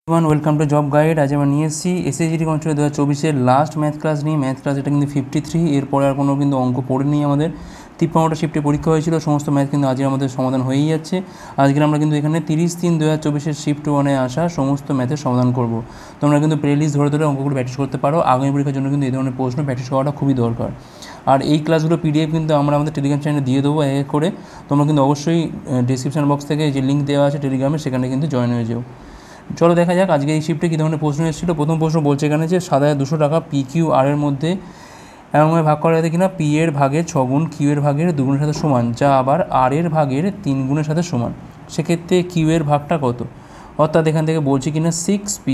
Welcome to job guide. আজ আমরা নিয়ে এসেছি এসএসজি কনস্টেবল 2024-এর লাস্ট ম্যাথ ক্লাস নিয়ে। ম্যাথ ক্লাস এটা কিন্তু 53, এরপরে আর কোনো কিন্তু অঙ্ক পড়েনি আমাদের। 53টা শিফটে পরীক্ষা হয়েছিল, সমস্ত ম্যাথ কিন্তু আজকে আমাদের সমাধান হয়েই যাচ্ছে। আজকে আমরা কিন্তু এখানে 30/3/2024-এর শিফট 1-এ আসা সমস্ত ম্যাথের সমাধান করব। তোমরা কিন্তু প্লেলিস্ট ধরে ধরে অঙ্কগুলো প্র্যাকটিস করতে পারো। আগামী পরীক্ষার জন্য কিন্তু এই ধরনের প্রশ্ন প্র্যাকটিস করাটা খুবই দরকার। আর এই ক্লাসগুলো পিডিএফ কিন্তু আমরা আমাদের টেলিগ্রাম চ্যানেলে দিয়ে দেবো এক এক করে। তোমরা কিন্তু অবশ্যই ডিসক্রিপশন বক্স থেকে যে লিঙ্ক দেওয়া আছে টেলিগ্রামে, সেখানে কিন্তু জয়েন হয়ে যাও। চলো দেখা যাক আজকে এই শিফটে কী ধরনের প্রশ্ন এসেছিল। প্রথম প্রশ্ন বলছে এখানে যে 7,200 টাকা পি কিউ আর এর মধ্যে এমনভাবে ভাগ করা যাতে কিনা পি এর ভাগের 6 গুণ কিউ এর ভাগের 2 গুণের সাথে সমান, যা আবার আর এর ভাগের 3 গুণের সাথে সমান। সেক্ষেত্রে কিউ এর ভাগটা কত? অর্থাৎ এখান থেকে বলছি কিনা 6p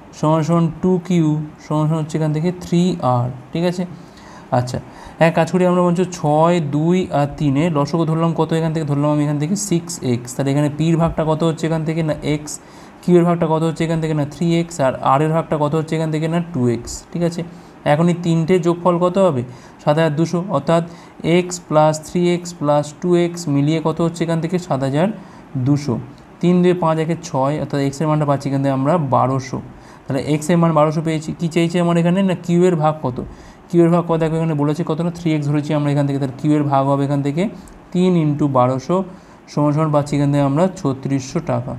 = 2q হচ্ছে এখান থেকে 3r। ঠিক আছে, আচ্ছা এক কাজ করি আমরা। বলছো 6, 2 আর 3 লসগু ধরলাম কত? এখান থেকে ধরলাম আমি এখান থেকে 6x। তাহলে এখানে পির ভাগটা কত হচ্ছে এখান থেকে? না x। কিউ এর ভাগটা কত হচ্ছে এখান থেকে? না 3x। আর আর এর ভাগটা কত হচ্ছে এখান থেকে? না 2x। ঠিক আছে, এখন এই তিনটে যোগফল কত হবে? 7,200। অর্থাৎ x + 3x + 2x মিলিয়ে কত হচ্ছে এখান থেকে? 7,200। 3 2 5 1 6, অর্থাৎ x এর মানটা পাচ্ছি এখান থেকে আমরা 1200। তাহলে x এর মান 1200 পেয়েছি। কী চাইছে আমার এখানে? না কিউ এর ভাগ কত? কিউ এর ভাগ কত দেখো এখানে বলেছে কত? না 3x ধরেছি আমরা এখান থেকে। তাহলে কিউ এর ভাগ হবে এখান থেকে 3 × 1200 সমান পাচ্ছি এখান থেকে আমরা 3600 টাকা।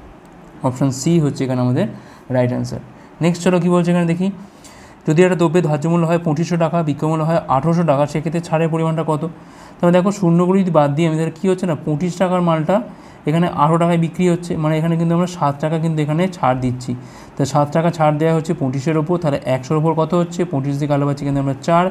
অপশান সি হচ্ছে এখানে আমাদের রাইট অ্যান্সার। নেক্সট চলো কী বলছে এখানে দেখি। যদি একটা দ্রব্যের ধার্য মূল্য হয় 2500 টাকা, বিক্রয়মূল্য হয় 1800 টাকা, সেক্ষেত্রে ছাড়ের পরিমাণটা কত? তবে দেখো শূন্যগুলি যদি বাদ দিই আমি, তাহলে কী হচ্ছে না 25 টাকার মালটা এখানে 18 টাকায় বিক্রি হচ্ছে, মানে এখানে কিন্তু আমরা 7 টাকা কিন্তু এখানে ছাড় দিচ্ছি। তাহলে 7 টাকা ছাড় দেওয়া হচ্ছে 25-এর ওপর। তাহলে 100-র ওপর কত হচ্ছে? 25 দিয়ে কালো পাচ্ছি এখানে আমরা 4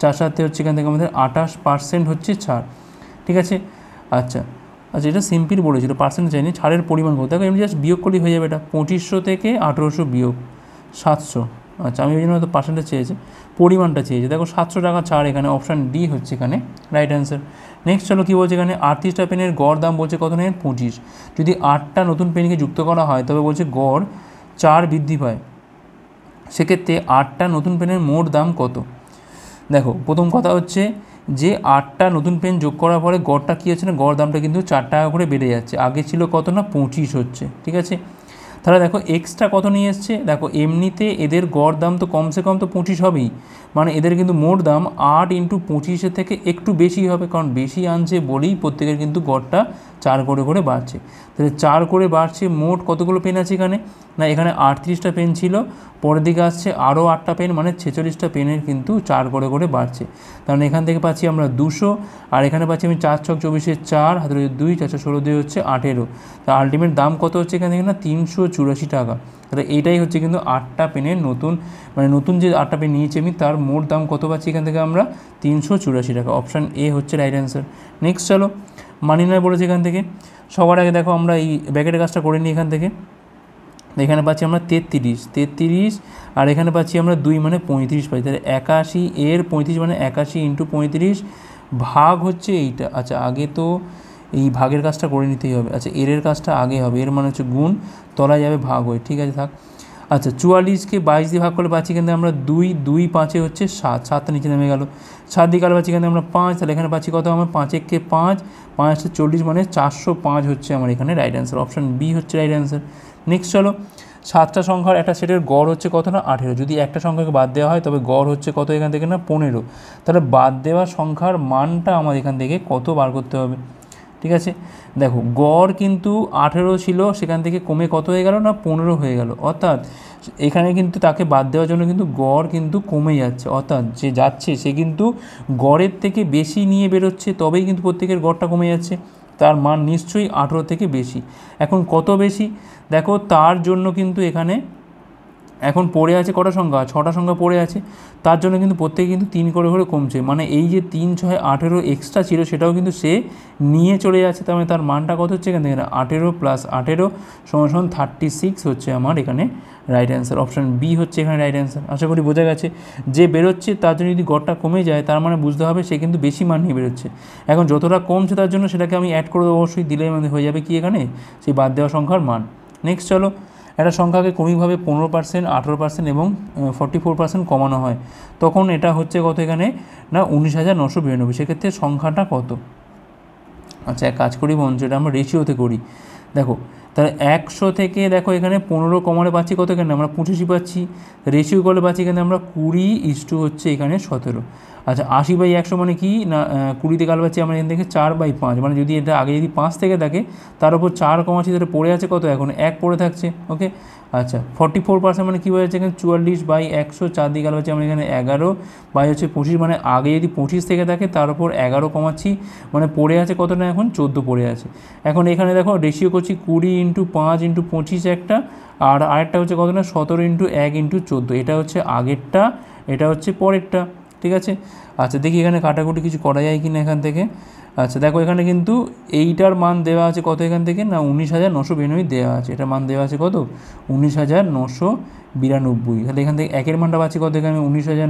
7 হচ্ছে এখান থেকে আমাদের 28% হচ্ছে ছাড়। ঠিক আছে, আচ্ছা এটা সিম্পল বলেছিল, পার্সেন্ট চাইনি, ছাড়ের পরিমাণ কত? দেখো এমনি জাস্ট বিয়োগ করলেই হয়ে যাবে। এটা 2500 থেকে 1800 বিয়োগ 700। আচ্ছা আমি ওই জন্য হয়তো পার্সেন্টটা চেয়েছে, পরিমাণটা চেয়েছে। দেখো 700 টাকা ছাড়, এখানে অপশান ডি হচ্ছে এখানে রাইট অ্যান্সার। নেক্সট চলো কী বলছে এখানে। 38টা পেনের গড় দাম বলছে কত নেন? 25। যদি 8টা নতুন পেনকে যুক্ত করা হয় তবে বলছে গড় 4 বৃদ্ধি পায়। সেক্ষেত্রে 8টা নতুন পেনের মোট দাম কত? দেখো প্রথম কথা হচ্ছে যে 8টা নতুন পেন যোগ করার পরে গড়টা কী হচ্ছে না, গড় দামটা কিন্তু 4 টাকা করে বেড়ে যাচ্ছে। আগে ছিল কত না 25 হচ্ছে। ঠিক আছে, তাহলে দেখো এক্সট্রা কত নিয়ে এসছে। দেখো এমনিতে এদের গড় দাম তো কমসে কম তো 25 হবেই, মানে এদের কিন্তু মোট দাম 8 × 25-এর থেকে একটু বেশি হবে, কারণ বেশি আনছে বলেই প্রত্যেকের কিন্তু গড়টা 4 করে করে বাড়ছে। তাহলে 4 করে বাড়ছে। মোট কতগুলো পেন আছে এখানে? না এখানে 38টা পেন ছিল, পরের দিকে আসছে আরও 8টা পেন, মানে 46টা পেনের কিন্তু 4 করে করে বাড়ছে। কারণ এখান থেকে পাচ্ছি আমরা 200, আর এখানে পাচ্ছি আমি 4 ছক 24-এ 4, হাতে 2, 4 4 16 2 হচ্ছে 18। তা আলটিমেট দাম কত হচ্ছে এখান থেকে? না 384 টাকা। তাহলে এইটাই হচ্ছে কিন্তু 8টা পেনের নতুন, মানে নতুন যে 8টা পেন নিয়েছি আমি, তার মোট দাম কত পাচ্ছি এখান থেকে আমরা? 384 টাকা। অপশান এ হচ্ছে রাইট অ্যান্সার। নেক্সট চলো মানি নয় বলেছে এখান থেকে। সবার আগে দেখো আমরা এই ব্যাকেটের কাজটা করে নিই এখান থেকে। এখানে পাচ্ছি আমরা 33, আর এখানে পাচ্ছি আমরা 2 মানে 35 পাই। তাহলে 81 এর 35 মানে 81 × 35 ভাগ হচ্ছে এইটা। আচ্ছা আগে তো এই ভাগের কাজটা করে নিতেই হবে। আচ্ছা এর কাজটা আগে হবে, এর মানে হচ্ছে গুণ, তলায় যাবে ভাগ হয়ে। ঠিক আছে থাক। আচ্ছা 44-কে 22 দিয়ে ভাগ করলে পাচ্ছি কিন্তু আমরা 2, 2 5-এ হচ্ছে 7, 7টা নিচে নেমে গেল। 7 দিয়ে কালো পাচ্ছি কিন্তু আমরা 5, তাহলে এখানে পাচ্ছি কত? আমার 5 1 কে 5, 5 40 মানে 405 হচ্ছে আমার এখানে রাইট অ্যান্সার। অপশান বি হচ্ছে রাইট অ্যান্সার। নেক্সট চলো 7টা সংখ্যার একটা সেটের গড় হচ্ছে কত না 18। যদি একটা সংখ্যাকে বাদ দেওয়া হয় তবে গড় হচ্ছে কত এখান থেকে? না 15। তাহলে বাদ দেওয়া সংখ্যার মানটা আমার এখান থেকে কত বার করতে হবে? ঠিক আছে, দেখো গড় কিন্তু 18 ছিল, সেখান থেকে কমে কত হয়ে গেল? না 15 হয়ে গেল। অর্থাৎ এখানে কিন্তু তাকে বাদ দেওয়ার জন্য কিন্তু গড় কিন্তু কমে যাচ্ছে, অর্থাৎ যে যাচ্ছে সে কিন্তু গড়ের থেকে বেশি নিয়ে বেরোচ্ছে, তবেই কিন্তু প্রত্যেকের গড়টা কমে যাচ্ছে। তার মান নিশ্চয়ই 18 থেকে বেশি। এখন কত বেশি? দেখো তার জন্য কিন্তু এখানে এখন পড়ে আছে কটা সংখ্যা? 6টা সংখ্যা পড়ে আছে। তার জন্য কিন্তু প্রত্যেকে কিন্তু 3 করে করে কমছে, মানে এই যে 3 6 18 এক্সট্রা ছিল সেটাও কিন্তু সে নিয়ে চলে যাচ্ছে। তার মানে তার মানটা কত হচ্ছে এখান থেকে? 18 + 18 = 36 হচ্ছে আমার এখানে রাইট অ্যান্সার। অপশান বি হচ্ছে এখানে রাইট অ্যান্সার। আশা করি বোঝা গেছে। যে বেরোচ্ছে তার জন্য যদি গড়টা কমে যায়, তার মানে বুঝতে হবে সে কিন্তু বেশি মান নিয়ে বেরোচ্ছে। এখন যতটা কমছে তার জন্য সেটাকে আমি অ্যাড করে দেবো, অবশ্যই দিলে মানে হয়ে যাবে কি এখানে সেই বাদ দেওয়া সংখ্যার মান। নেক্সট চলো একটা সংখ্যাকে ক্রমিকভাবে 15%, 18% এবং 44% কমানো হয়, তখন এটা হচ্ছে কত এখানে? না 19,992। সেক্ষেত্রে সংখ্যাটা কত? আচ্ছা এক কাজ করি বন্ধু, এটা আমরা রেশিওতে করি। দেখো তাহলে 100 থেকে দেখো এখানে 15 কমালে পাচ্ছি কত, এখানে আমরা 25 পাচ্ছি, রেশিও করলে পাচ্ছি এখানে আমরা 20 হচ্ছে এখানে 17। আচ্ছা 80/100 মানে কি না 20 থেকে পাচ্ছি আমরা এখান থেকে 4/5, মানে যদি এটা আগে যদি 5 থেকে থাকে তার উপর 4 কমাচ্ছি, তাহলে পড়ে আছে কত, এখন 1 পড়ে থাকছে। ওকে, আচ্ছা 44% মানে কী হয়েছে এখানে 44/100, 4 দিয়ে পাচ্ছি আমরা এখানে 11/25, মানে আগে যদি 25 থেকে থাকে তার উপর 11 কমাচ্ছি, মানে পড়ে আছে কত না এখন 14 পড়ে আছে। এখন এখানে দেখো রেশিও করছি 20 × 5 × 25 একটা, আর আরেকটা হচ্ছে কত না 17 × 1 × 14, এটা হচ্ছে আগেরটা, এটা হচ্ছে পরেরটা। ঠিক আছে, আচ্ছা দেখি এখানে কাটাকুটি কিছু করা যায় কি না এখান থেকে। আচ্ছা দেখো এখানে কিন্তু এইটার মান দেওয়া আছে কত এখান থেকে না 19,992 দেওয়া আছে, এটার মান দেওয়া আছে কত 19,992। তাহলে এখান থেকে একের মানটা পাচ্ছি কত, এখানে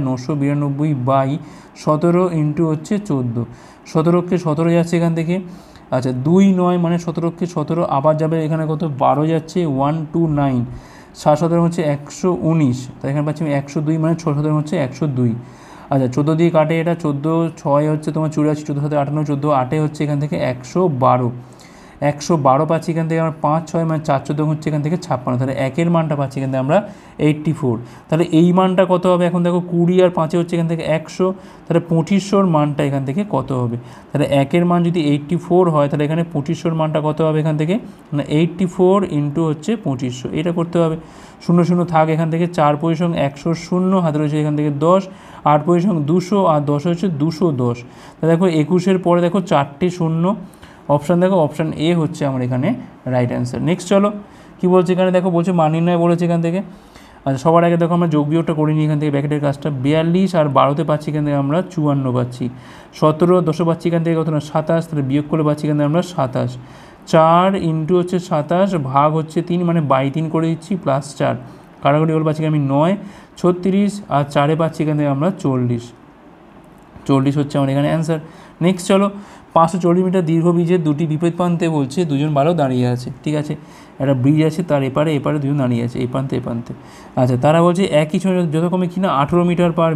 19,992/17 × হচ্ছে 14, 17কে 17 যাচ্ছে এখান থেকে। আচ্ছা 2 9 মানে 17কে 17 আবার যাবে এখানে কত 12 যাচ্ছে 129, 7 17 হচ্ছে 119, তাই এখানে পাচ্ছি আমি 102, মানে 6 17 হচ্ছে 102। আচ্ছা 14 দিয়ে কাটে, এটা 14 6 হচ্ছে তোমার 84, 14 7 58, 14 8 হচ্ছে এখান থেকে 112 পাচ্ছি এখান থেকে আমরা 5 6 মানে 4 14 হচ্ছে এখান থেকে 56, তাহলে একের মানটা পাচ্ছি এখান থেকে আমরা 84। তাহলে এই মানটা কত হবে, এখন দেখো 20 আর 5 হচ্ছে এখান থেকে 100, তাহলে 2500 মানটা এখান থেকে কত হবে। তাহলে একের মান যদি 84 হয় তাহলে এখানে 2500 মানটা কত হবে এখান থেকে না 84 × হচ্ছে 2500, এটা করতে হবে। 0 0 থাক এখান থেকে, 4 পয়সং 100 0 হাতে রয়েছে এখান থেকে 10, 8 পয়সং 200 আর 10 হচ্ছে 210। তাহলে দেখো 21-এর পরে দেখো 4টে 0, অপশান দেখো অপশান এ হচ্ছে আমার এখানে রাইট অ্যান্সার। নেক্সট চলো কী বলছে এখানে, দেখো বলছে মান নির্ণয় বলেছে এখান থেকে। আচ্ছা সবার আগে দেখো আমরা যোগ বিয়োগটা করে নিই এখান থেকে, ব্র্যাকেটের কাজটা 42 আর 12তে পাচ্ছি এখান থেকে আমরা 54 পাচ্ছি, 17 10 পাচ্ছি এখান থেকে কত না 27, তাহলে বিয়োগ করে পাচ্ছি এখান থেকে আমরা 27, 4 × হচ্ছে 27 ভাগ হচ্ছে 3 মানে 3 করে দিচ্ছি প্লাস 4, কাটাকুটি করে পাচ্ছি আমি 9 36 আর 4-এ পাচ্ছি এখান থেকে আমরা 40 হচ্ছে আমার এখানে অ্যান্সার। নেক্সট চলো 540 মিটার দীর্ঘ ব্রিজের দুটি বিপরীত প্রান্তে বলছে দুজন বালক দাঁড়িয়ে আছে। ঠিক আছে, একটা ব্রিজ আছে, তার এপারে দুজন দাঁড়িয়ে আছে, এই প্রান্তে এই প্রান্তে। আচ্ছা তারা বলছে একই সময় যথাক্রমে কিনা 18 মিটার পার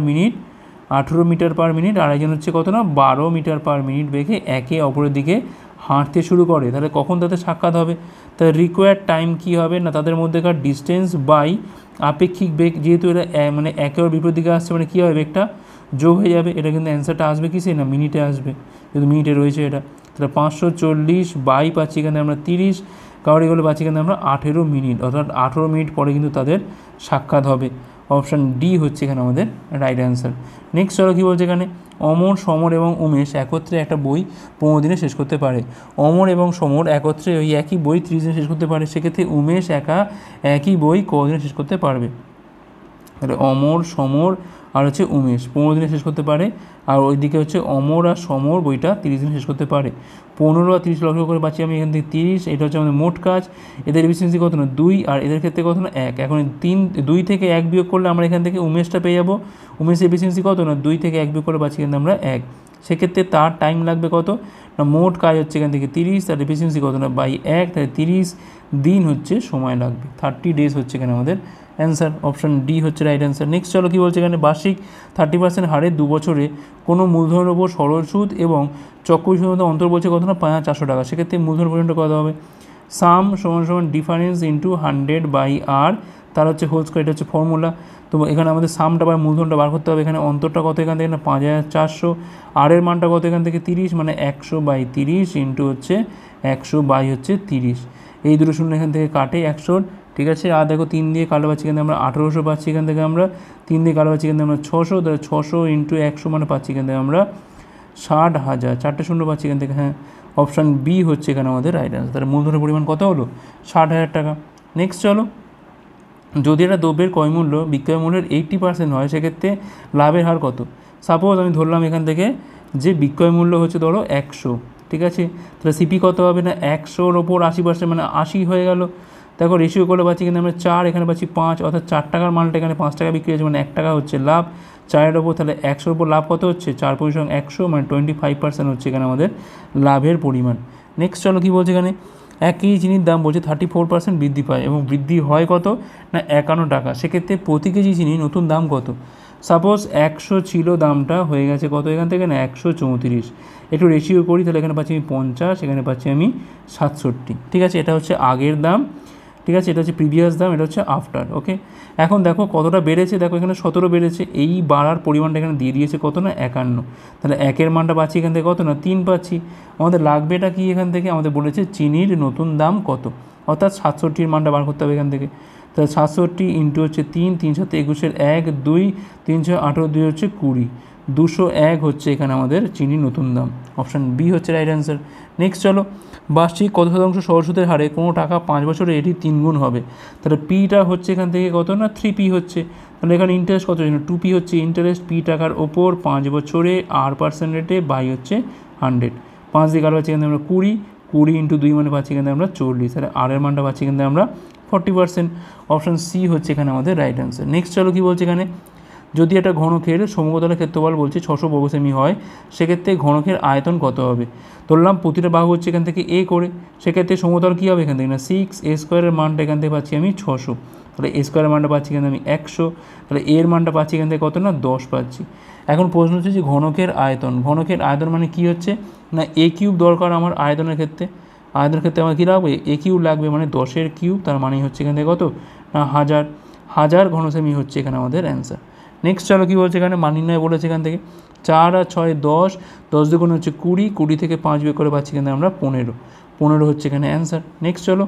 মিনিট আর একজন হচ্ছে কত না 12 মিটার পার মিনিট বেগে একে অপরের দিকে হাঁটতে শুরু করে, তাহলে কখন তাদের সাক্ষাৎ হবে। তাহলে রিকোয়ার্ড টাইম কী হবে না তাদের মধ্যেকার ডিস্টেন্স বাই আপেক্ষিক বেগ, যেহেতু এটা মানে একেবারে বিপরীত দিকে আসছে মানে কী হবে বেগটা যোগ হয়ে যাবে, এটা কিন্তু অ্যান্সারটা আসবে কিসে না মিনিটে আসবে, যেহেতু মিনিটে রয়েছে এটা। তাহলে 540 বাই পাচ্ছি এখানে আমরা 30, কাউরিগুলো পাচ্ছি এখানে আমরা 18 মিনিট, অর্থাৎ 18 মিনিট পরে কিন্তু তাদের সাক্ষাৎ হবে। অপশান ডি হচ্ছে এখানে আমাদের রাইট অ্যান্সার। নেক্সট চলো কী বলছে এখানে, অমর সমর এবং উমেশ একত্রে একটা বই 15 দিনে শেষ করতে পারে। অমর এবং সমর একত্রে ওই একই বই 30 দিনে শেষ করতে পারে, সেক্ষেত্রে উমেশ একই বই কদিনে শেষ করতে পারবে। তাহলে অমর সমর আর হচ্ছে উমেশ 15 দিনে শেষ করতে পারে, আর ওইদিকে হচ্ছে অমর আর সমর বইটা 30 দিনে শেষ করতে পারে। 15 আর 30 লক্ষ্য করে পাচ্ছি আমি এখান থেকে 30, এটা হচ্ছে আমাদের মোট কাজ। এদের এফিসিয়েন্সি কত না 2 আর এদের ক্ষেত্রে কত না 1, এখন 2 থেকে 1 বিয়োগ করলে আমরা এখান থেকে উমেশটা পেয়ে যাবো। উমেশের এফিসিয়েন্সি কত না 2 থেকে 1 বিয়োগ করে পাচ্ছি কিন্তু আমরা 1, সেক্ষেত্রে তার টাইম লাগবে কত না মোট কাজ হচ্ছে এখান থেকে 30, তার এফিসিয়েন্সি কত না বাই 1, তাহলে 30 দিন হচ্ছে সময় লাগবে, 30 ডেজ হচ্ছে এখানে আমাদের অ্যান্সার। অপশান ডি হচ্ছে রাইট অ্যান্সার। নেক্সট চলো কী বলছে এখানে, বার্ষিক 30% হারে 2 বছরে কোনো মূলধনের ওপর সরল সুদ এবং চক্রবৃদ্ধি সুদের মধ্যে অন্তর বলছে কত না 400 টাকা, সেক্ষেত্রে মূলধন পর্যন্ত কত হবে। সাম সমান ডিফারেন্স ইন্টু 100/r, তার হচ্ছে হোল স্কোয়ার, এটা হচ্ছে ফর্মুলা। তো এখানে আমাদের সামটা বা মূলধনটা বার করতে হবে, এখানে অন্তরটা কত এখান থেকে না 5400, আর এর মানটা কত এখান থেকে 30, মানে 100/30 ইন্টু হচ্ছে 100/30, এই দুটো শূন্য এখান থেকে কাটে 100। ঠিক আছে, আর দেখো 3 দিয়ে কালো পাচ্ছি এখান থেকে আমরা 1800 পাচ্ছি, এখান থেকে আমরা 3 দিয়ে কালো পাচ্ছি এখান থেকে আমরা 600, তাহলে 600 ইন্টু 100 মানে পাচ্ছি এখান থেকে আমরা 60,000, 4টে শূন্য পাচ্ছি এখান থেকে। হ্যাঁ, অপশান বি হচ্ছে এখানে আমাদের রাইট অ্যান্সার। তাহলে মূলধনের পরিমাণ কত হলো 60,000 টাকা। নেক্সট চলো, যদি একটা দ্রব্যের ক্রয়মূল্য বিক্রয় মূল্যের 80% হয় সেক্ষেত্রে লাভের হার কত। সাপোজ আমি ধরলাম এখান থেকে যে বিক্রয় মূল্য হচ্ছে ধরো 100, ঠিক আছে, তাহলে সিপি কত হবে না 100-র ওপর 80% মানে 80 হয়ে গেল। দেখো রেশিও করে পাচ্ছি কিন্তু আমরা 4, এখানে পাচ্ছি 5, অর্থাৎ 4 টাকার মালটা এখানে 5 টাকা বিক্রি হচ্ছে, মানে 1 টাকা হচ্ছে লাভ 4-এর ওপর। তাহলে 100-র ওপর লাভ কত হচ্ছে 4/100, মানে 25% হচ্ছে এখানে আমাদের লাভের পরিমাণ। নেক্সট চলো কী বলছে এখানে, এক কেজি চিনির দাম বলছে 34% বৃদ্ধি পায় এবং বৃদ্ধি হয় কত না 51 টাকা, সেক্ষেত্রে প্রতি কেজি চিনি নতুন দাম কত। সাপোজ 100 ছিল দামটা, হয়ে গেছে কত এখান থেকে না 134, একটু রেশিও করি তাহলে এখানে পাচ্ছি আমি 50, এখানে পাচ্ছি আমি 67, ঠিক আছে। এটা হচ্ছে আগের দাম, ঠিক আছে, এটা হচ্ছে প্রিভিয়াস দাম, এটা হচ্ছে আফটার। ওকে, এখন দেখো কতটা বেড়েছে, দেখো এখানে 17 বেড়েছে, এই বাড়ার পরিমাণটা এখানে দিয়ে দিয়েছে কত না 51, তাহলে একের মানটা পাচ্ছি এখান থেকে কত না 3 পাচ্ছি। আমাদের লাগবেটা কি এখান থেকে, আমাদের বলেছে চিনির নতুন দাম কত, অর্থাৎ 67-র মানটা বার করতে হবে এখান থেকে। তাহলে 67 ইন্টু হচ্ছে 3, 3 7 21, 1 2, 3 6 18, 2 হচ্ছে 20, 201 হচ্ছে এখানে আমাদের চিনির নতুন দাম। অপশান বি হচ্ছে রাইট অ্যান্সার। নেক্সট চলো, বার্ষিক কত শতাংশ সরল সুদের হারে কোনো টাকা 5 বছরে এটি 3 গুণ হবে। তাহলে পিটা হচ্ছে এখান থেকে কত না 3p হচ্ছে, তাহলে এখানে ইন্টারেস্ট কত জন্য 2p হচ্ছে ইন্টারেস্ট, পি টাকার ওপর 5 বছরে r% রেটে বাই হচ্ছে 100, 5 দিয়ে কারো পাচ্ছি এখানে আমরা 20, 20 ইন্টু 2 মানে পাচ্ছি এখানে আমরা 40, তাহলে আর এর মানটা পাচ্ছি এখানে আমরা 40%। অপশান সি হচ্ছে এখানে আমাদের রাইট অ্যান্সার। নেক্সট চলো কী বলছে এখানে, যদি একটা ঘনকের সমতলের ক্ষেত্রফল বলছে 600 বর্গ সেমি হয়, সেক্ষেত্রে ঘনকের আয়তন কত হবে। ধরলাম প্রতিটা বাহু হচ্ছে এখান থেকে এ করে, সেক্ষেত্রে সমতল কী হবে এখান থেকে না 6, a স্কোয়ারের মানটা এখান থেকে পাচ্ছি আমি 600, তাহলে a স্কোয়ারের মানটা পাচ্ছি এখানে আমি 100, তাহলে এর মানটা পাচ্ছি এখান থেকে কত না 10 পাচ্ছি। এখন প্রশ্ন হচ্ছে যে ঘনকের আয়তন, ঘনকের আয়তন মানে কী হচ্ছে না a কিউব দরকার আমার আয়তনের ক্ষেত্রে, আয়তনের ক্ষেত্রে আমার কী লাগবে a কিউব লাগবে, মানে 10-এর কিউব, তার মানে হচ্ছে এখান থেকে কত না 1000 ঘনসেমি হচ্ছে এখানে আমাদের অ্যান্সার। নেক্সট চলো কী বলছে এখানে, মান নির্ণয় বলেছে এখান থেকে 4 আর 6 10, 10 দুগুণ হচ্ছে 20, 20 থেকে 5 বিয়োগ করে পাচ্ছি এখানে আমরা 15 হচ্ছে এখানে অ্যান্সার। নেক্সট চলো,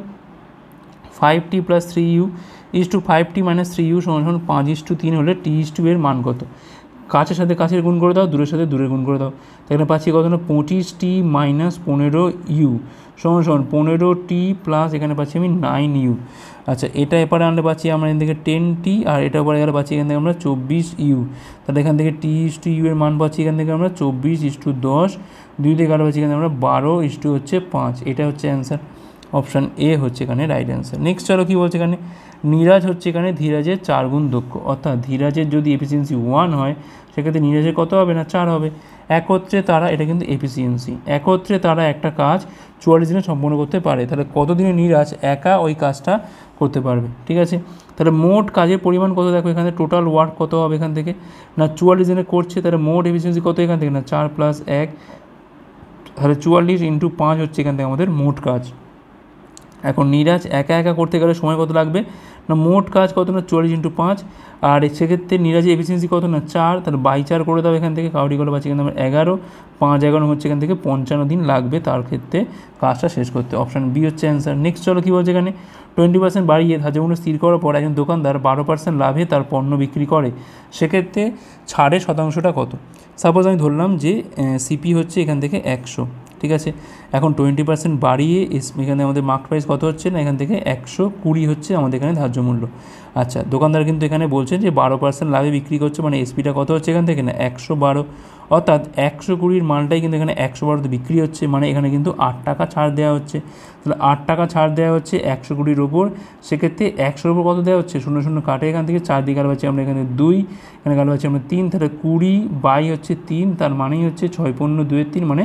5t + 3u = 5t - 3u = 5:3 হলে t/2 এর মান কত। কাছের সাথে কাছের গুণ করে দাও, দূরের সাথে দূরের গুণ করে দাও, এখানে পাচ্ছি কত না 25t - 15u = 15t প্লাস এখানে পাচ্ছি আমি 9u। আচ্ছা, এটা এপারে আনলে পাচ্ছি আমরা এখান থেকে 10t, আর এটা এপারে গেলে পাচ্ছি এখান থেকে আমরা 24u, তাহলে এখান থেকে t/u এর মান পাচ্ছি এখান থেকে আমরা 24:10, 2 দিয়ে গেলে পাচ্ছি এখানে আমরা 12:5, এটা হচ্ছে অ্যান্সার। অপশান এ হচ্ছে এখানে রাইট অ্যান্সার। নেক্সট চলো কী বলছে এখানে, নীরাজ হচ্ছে এখানে ধীরাজের 4 গুণ দক্ষ, অর্থাৎ ধীরাজের যদি এফিসিয়েন্সি 1 হয়, সেক্ষেত্রে নীরাজের কত হবে না 4 হবে। একত্রে তারা, এটা কিন্তু এফিসিয়েন্সি, একত্রে তারা একটা কাজ 44 দিনে সম্পন্ন করতে পারে, তাহলে কত দিনে নীরাজ একা ওই কাজটা করতে পারবে, ঠিক আছে। তাহলে মোট কাজের পরিমাণ কত, দেখো এখানে টোটাল ওয়ার্ক কত হবে এখান থেকে না 44 দিনে করছে, তাহলে মোট এফিসিয়েন্সি কত এখান থেকে না 4 + 1, তাহলে 44 × 5 হচ্ছে এখান থেকে আমাদের মোট কাজ। এখন নীরাজ একা একা করতে গেলে সময় কত লাগবে না, মোট কাজ কত না 44 × 5, আর সেক্ষেত্রে নীরাজের এফিসিয়েন্সি কত না 4, তাহলে বাই 4 করে দাও এখান থেকে, কাউরি করে পাচ্ছি এখানে আমরা 11, 5 11 হচ্ছে এখান থেকে 55 দিন লাগবে তার ক্ষেত্রে কাজটা শেষ করতে। অপশান বি হচ্ছে অ্যান্সার। নেক্সট চলো কী বলছে এখানে, 20% বাড়িয়ে ধার্য মূল্য স্থির করার পর একজন দোকানদার 12% লাভে তার পণ্য বিক্রি করে, সেক্ষেত্রে ছাড়ের শতাংশটা কত। সাপোজ আমি ধরলাম যে সিপি হচ্ছে এখান থেকে 100, ঠিক আছে। এখন 20% বাড়িয়ে এখানে আমাদের মার্ক প্রাইস কত হচ্ছে না এখান থেকে 120 হচ্ছে আমাদের এখানে ধার্য মূল্য। আচ্ছা, দোকানদার কিন্তু এখানে বলছেন যে 12% লাভে বিক্রি করছে, মানে এসপিটা কত হচ্ছে এখান থেকে না 112, অর্থাৎ 120-র মালটাই কিন্তু এখানে 112তে বিক্রি হচ্ছে, মানে এখানে কিন্তু 8 টাকা ছাড় দেওয়া হচ্ছে। তাহলে 8 টাকা ছাড় দেওয়া হচ্ছে 120-র ওপর, সেক্ষেত্রে 100-র ওপর কত দেওয়া হচ্ছে, 0 0 কাটে এখান থেকে 4 দিয়ে গেল পাচ্ছি আমরা এখানে 2, এখানে গেল পাচ্ছি আমরা 3, তাহলে 20 বাই হচ্ছে 3, তার মানেই হচ্ছে 6 15 2 3, মানে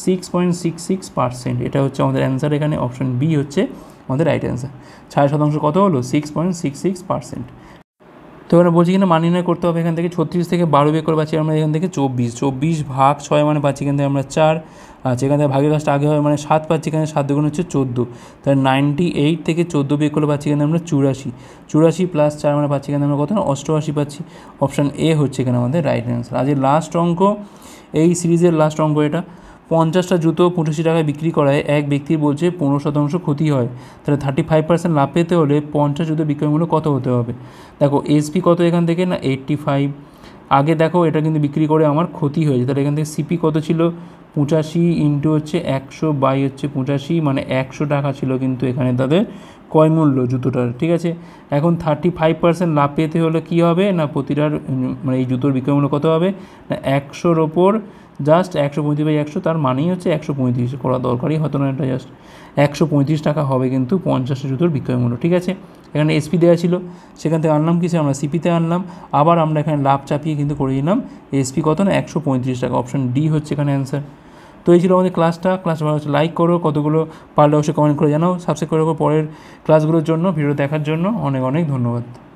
6.66%। এটা হচ্ছে আমাদের অ্যান্সার এখানে। অপশন বি হচ্ছে আমাদের রাইট অ্যান্সার। 6% কত হলো 6.66%। তো এবার বলছি কিনা মান নির্ণয় করতে হবে, এখান থেকে 36 থেকে 12 বিয়োগ করে পাচ্ছি আমরা এখান থেকে 24 ভাগ 6 মানে পাচ্ছি এখান থেকে আমরা 4, আচ্ছা এখান থেকে ভাগের কাজটা আগে হয় মানে 7 পাচ্ছি, এখানে 7 দুগুণ হচ্ছে 14, তাহলে 98 থেকে 14 বিয়োগ করে পাচ্ছি এখানে আমরা 84 প্লাস 4 মানে পাচ্ছি এখানে আমরা কত না 88 পাচ্ছি। অপশান এ হচ্ছে এখানে আমাদের রাইট অ্যান্সার। আজের লাস্ট অঙ্ক, এই সিরিজের লাস্ট অঙ্ক এটা। 50টা জুতো 85 টাকায় বিক্রি করায় এক ব্যক্তির বলছে 15% ক্ষতি হয়, তাহলে 35% লাভ পেতে হলে 50 জুতো বিক্রয় মূল্য কত হতে হবে। দেখো এসপি কত এখান থেকে না 85, আগে দেখো এটা কিন্তু বিক্রি করে আমার ক্ষতি হয়েছে, তাহলে এখান থেকে সিপি কত ছিল 85 ইন্টু হচ্ছে 100 বাই হচ্ছে 85, মানে 100 টাকা ছিল কিন্তু এখানে তাদের ক্রয় মূল্য জুতোটার, ঠিক আছে। এখন 35% লাভ পেতে হলে কী হবে না প্রতিটার মানে এই জুতোর বিক্রয় মূল্য কত হবে না 100-র ওপর জাস্ট 135/100, তার মানেই হচ্ছে 135 করা দরকারই হতো না, এটা জাস্ট 135 টাকা হবে কিন্তু 50টা জুতোর বিক্রয় মূল্য, ঠিক আছে। এখানে এসপি দেওয়া ছিল, সেখান থেকে আনলাম কিসে আমরা সিপিতে আনলাম, আবার আমরা এখানে লাভ চাপিয়ে কিন্তু করে নিলাম এসপি কত না 135 টাকা। অপশন ডি হচ্ছে এখানে অ্যান্সার। তো এই ছিল আমাদের ক্লাসটা ভালো হচ্ছে লাইক করো, কতগুলো পারলে অবশ্যই কমেন্ট করে জানাও, সাবস্ক্রাইব করে রাখো পরের ক্লাসগুলোর জন্য। ভিডিও দেখার জন্য অনেক অনেক ধন্যবাদ।